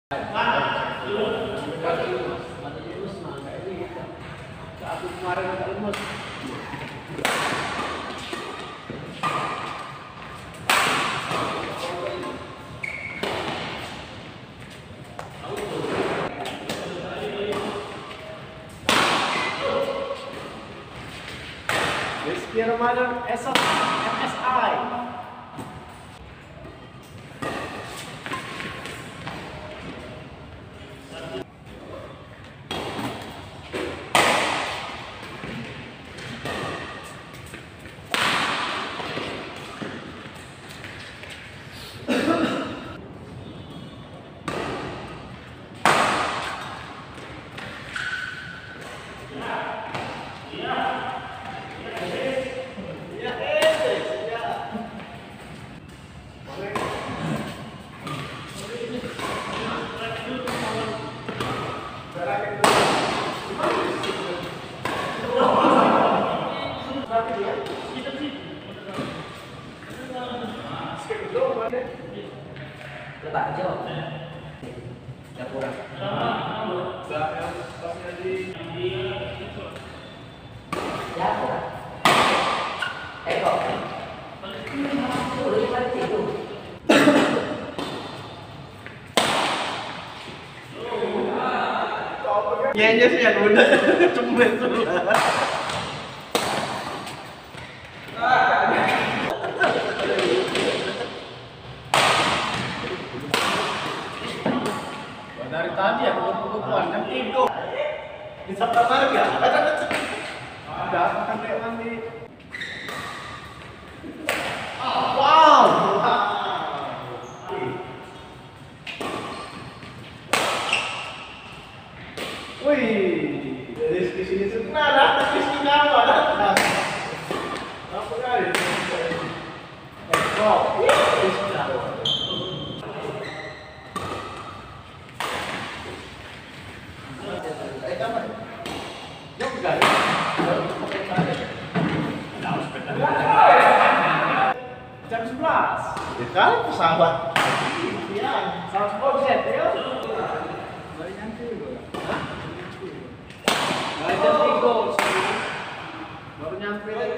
Rizky Ramadan MSI. Lepas aja. Dapur. Dapur. Kok. Udah balik itu. Kayaknya sih yang udah cemben tuh. Dari tadi aku pukul-pukulan kan itu di Sabta Marga ada akan kayak mandi. Wow. Wih, dari sini sebenarnya ada di sini apa ada? Apa kali? Wow. Jam 11. Ya kan pesawat. Iya, 100% ya. Baru nyampe gua. Hah? Baru jam 3. Baru nyampe lagi.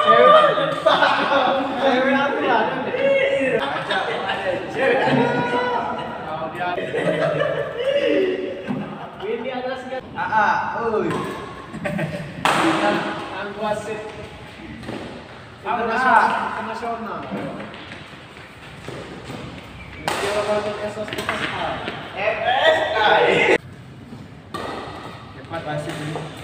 Cewek nanti ada nih. Ada cewek. Kalau dia ini adalah sekian. Oi. Ang wasit internasional. Kira banget SSI. Cepat wasit ini.